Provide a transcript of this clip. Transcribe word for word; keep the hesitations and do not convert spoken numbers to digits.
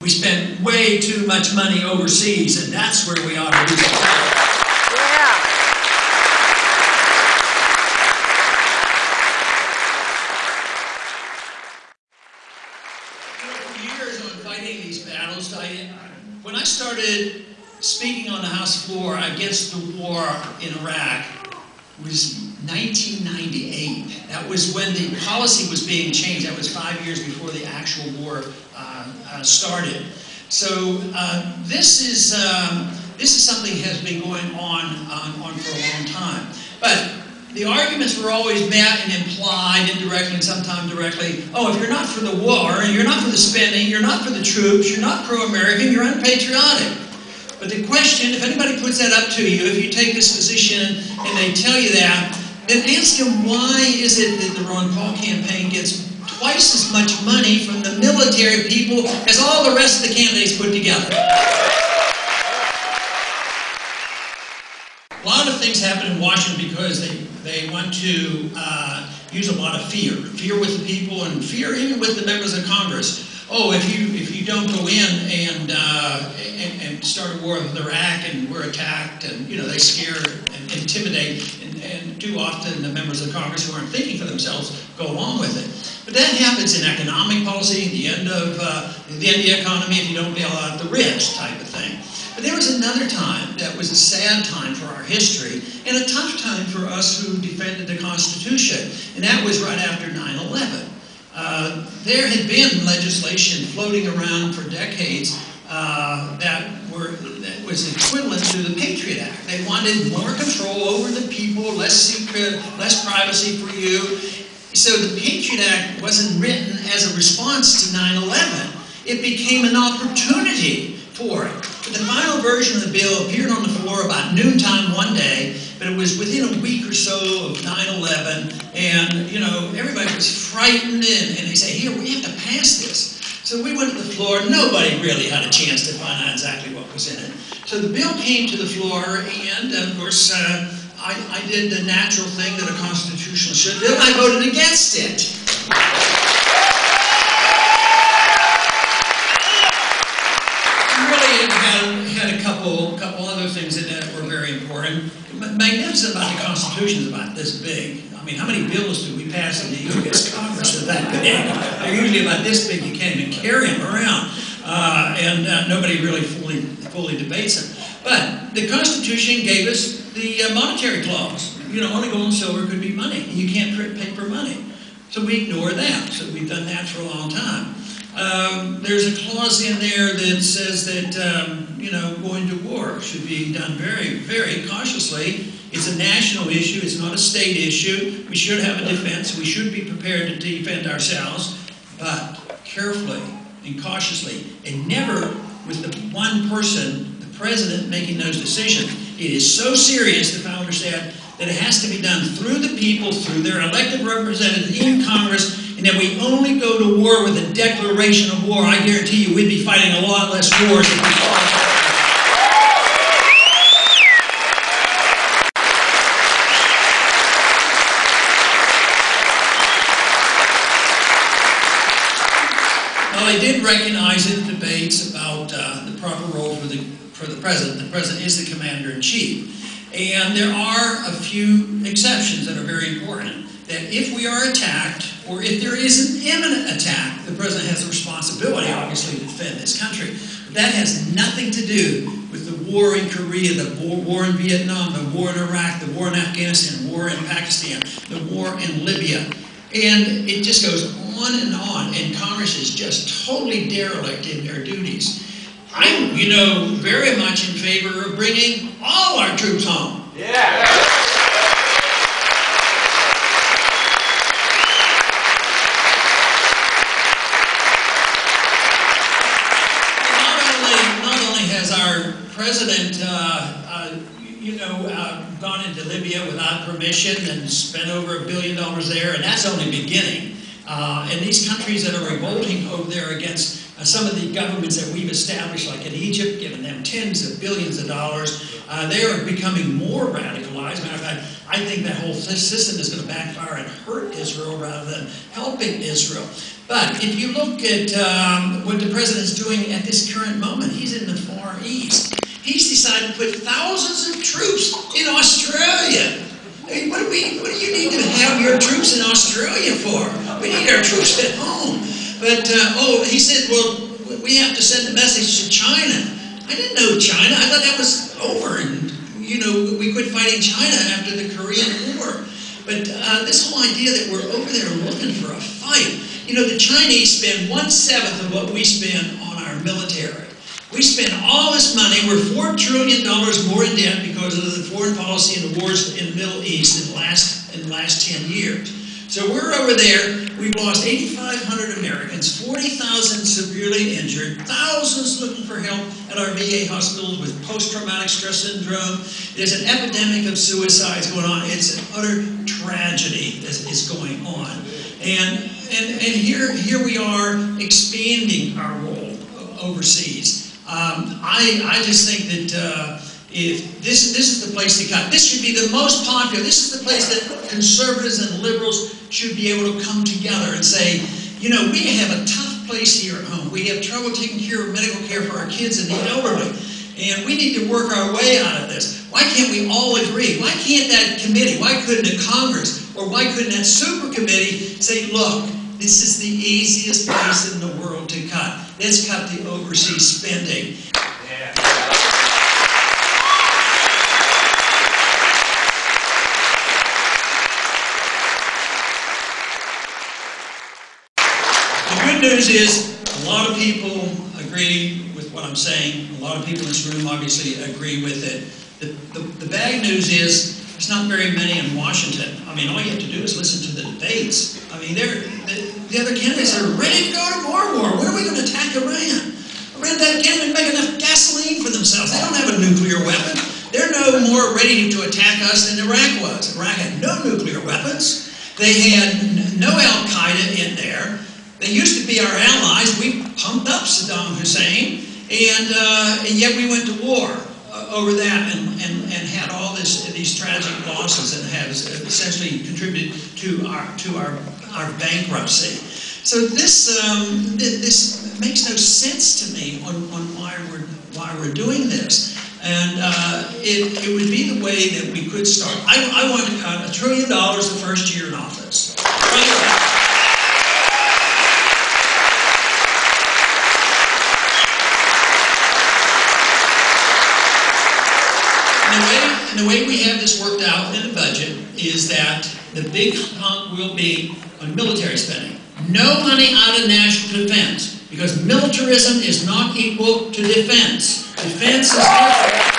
We spent way too much money overseas, and that's where we ought to use it. Yeah. For years on fighting these battles, I, when I started speaking on the House floor against the war in Iraq, it was nineteen ninety-eight. That was when the policy was being changed. That was five years before the actual war uh, uh, started. So uh, this is um, this is something that has been going on, on on for a long time. But the arguments were always met and implied, indirectly and sometimes directly. Oh, if you're not for the war, you're not for the spending, you're not for the troops, you're not pro-American, you're unpatriotic. But the question, if anybody puts that up to you, if you take this position and they tell you that, then ask them, why is it that the Ron Paul campaign gets twice as much money from the military people as all the rest of the candidates put together? A lot of things happen in Washington because they, they want to uh, use a lot of fear. Fear with the people and fear even with the members of Congress. Oh, if you if you don't go in and, uh, and and start a war with Iraq and we're attacked, and you know they scare and intimidate, and, and too often the members of Congress who aren't thinking for themselves go along with it. But that happens in economic policy, the end of uh, the end of the economy if you don't bail out the rich type of thing. But there was another time that was a sad time for our history and a tough time for us who defended the Constitution, and that was right after nine eleven. Uh, there had been legislation floating around for decades uh, that were that was equivalent to the Patriot Act. They wanted more control over the people, less secret, less privacy for you. So the Patriot Act wasn't written as a response to nine eleven. It became an opportunity for it. But the final version of the bill appeared on the floor about noontime one day, but it was within a week or so of nine eleven, and you know everybody was frightened, and, and they say, here, we have to pass this. So we went to the floor. Nobody really had a chance to find out exactly what was in it. So the bill came to the floor, and of course uh, I, I did the natural thing that a constitutional should do. I voted against it. Had a couple, couple other things in it that were very important. Magnificent about the Constitution is about this big. I mean, how many bills do we pass in the U S Congress that are that big? They're usually about this big. You can't even carry them around, uh, and uh, nobody really fully, fully debates them. But the Constitution gave us the uh, monetary clause. You know, only gold and silver could be money. You can't print paper money. So we ignore that. So we've done that for a long time. Um, there's a clause in there that says that, um, you know, going to war should be done very, very cautiously. It's a national issue. It's not a state issue. We should have a defense. We should be prepared to defend ourselves, but carefully and cautiously, and never with the one person, the president, making those decisions. It is so serious, the founders said, that it has to be done through the people, through their elected representatives in Congress, and that we only go to war with a declaration of war. I guarantee you we'd be fighting a lot less wars if we fought. Well, I did recognize in debates about uh, the proper role for the, for the president. The president is the commander-in-chief. And there are a few exceptions that are very important. That if we are attacked, or if there is an imminent attack, the president has a responsibility, obviously, to defend this country. But that has nothing to do with the war in Korea, the war, war in Vietnam, the war in Iraq, the war in Afghanistan, the war in Pakistan, the war in Libya. And it just goes on and on, and Congress is just totally derelict in their duties. I'm, you know, very much in favor of bringing all our troops home. Yeah. Not only, not only has our president, uh, uh, you know, uh, gone into Libya without permission and spent over a billion dollars there, and that's only beginning. Uh, and these countries that are revolting over there against Uh, some of the governments that we've established, like in Egypt, giving them tens of billions of dollars, uh, they are becoming more radicalized. otherwise. Matter of fact, I think that whole system is going to backfire and hurt Israel rather than helping Israel. But if you look at um, what the president is doing at this current moment, he's in the Far East. He's decided to put thousands of troops in Australia. Hey, what do we? What do you need to have your troops in Australia for? We need our troops at home. But uh, oh, he said, well, we have to send a message to China. I didn't know China. I thought that was over, and you know, we quit fighting China after the Korean War. But uh, this whole idea that we're over there looking for a fight. You know, the Chinese spend one seventh of what we spend on our military. We spend all this money. We're four trillion dollars more in debt because of the foreign policy and the wars in the Middle East in the last in the last ten years. So we're over there. We've lost eighty-five hundred Americans, forty thousand severely injured, thousands looking for help at our V A hospitals with post-traumatic stress syndrome. There's an epidemic of suicides going on. It's an utter tragedy that is going on. And, and, and here, here we are expanding our role overseas. Um, I, I just think that uh, if this, this is the place to cut. This should be the most popular. This is the place that conservatives and liberals should be able to come together and say, you know, we have a tough place here at home. We have trouble taking care of medical care for our kids and the elderly. And we need to work our way out of this. Why can't we all agree? Why can't that committee, why couldn't the Congress, or why couldn't that super committee say, look, this is the easiest place in the world to cut. Let's cut the overseas spending. Yeah. The good news is a lot of people agree with what I'm saying. A lot of people in this room obviously agree with it. The, the, the bad news is there's not very many in Washington. I mean, all you have to do is listen to the debates. I mean, they're, the, the other candidates are ready to go to more war. When are we going to attack Iran? Iran can't even make enough gasoline for themselves. They don't have a nuclear weapon. They're no more ready to attack us than Iraq was. Iraq had no nuclear weapons. They had no Al-Qaeda in there. They used to be our allies. We pumped up Saddam Hussein, and, uh, and yet we went to war over that and, and, and had all this, these tragic losses and has essentially contributed to our, to our, our bankruptcy. So this, um, this makes no sense to me on, on why, we're, why we're doing this. And uh, it, it would be the way that we could start. I, I want to cut a trillion dollars the first year in office. And the way we have this worked out in the budget is that the big hunk will be on military spending. No money out of national defense, because militarism is not equal to defense. Defense is different.